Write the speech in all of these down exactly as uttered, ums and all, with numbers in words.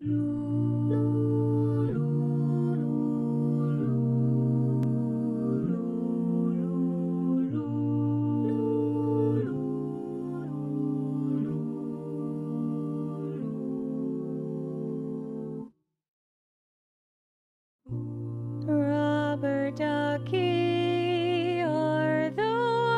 Rubber ducky, you're the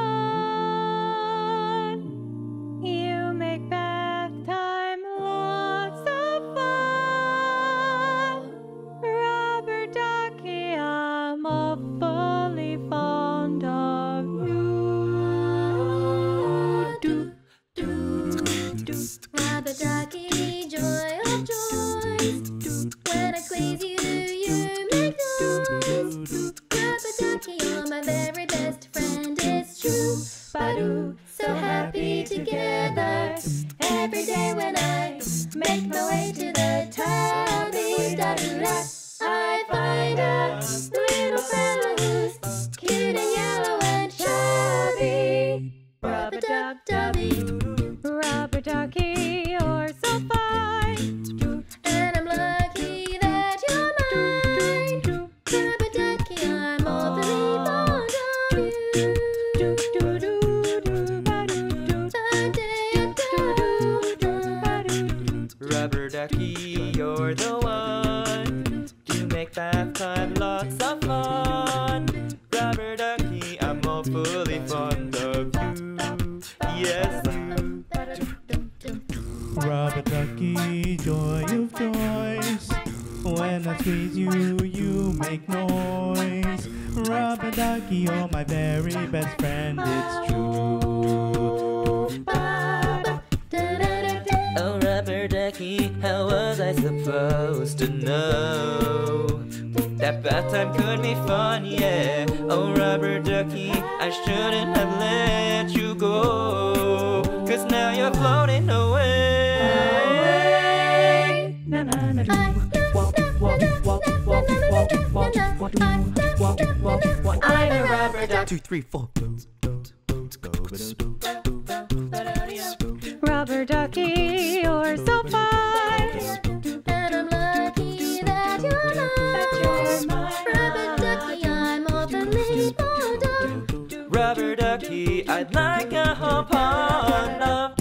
one. You make bath time lots of fun. Rubber ducky, I'm awfully fond of you. Do, do, do. Rubber ducky, joy of joys. When I squeeze you, you make noise. Rubber ducky, you're my very best friend, it's true. Ba-doo, so happy together. Every day when I make my way to the tubby, da-doo-da, I find a little fella who's cute and yellow and chubby. Rubber duck dubby. Rubber ducky, you're so fine. And I'm lucky that you're mine. Rubber ducky, I'm awfully fond of you. Do, do, do, do, ba-do-do. Rubber ducky, you're the one. You make bath time lots of fun. Rubber ducky, I'm awfully fond of you. Yes, you. Rubber ducky, joy of joys. When I squeeze you, you make noise. Rubber ducky, you're my very best friend, it's true. Oh, rubber ducky, how was I supposed to know that bath time could be fun, yeah? Oh, rubber ducky, I shouldn't have let you go, 'cause now you're floating away. Na, na, na, do. I'm a rubber duck. Two, three, four. Rubber ducky, you're so fine. And I'm lucky that you're mine. Rubber ducky, I'm awfully fond of. Rubber ducky, I'd like a whole pond of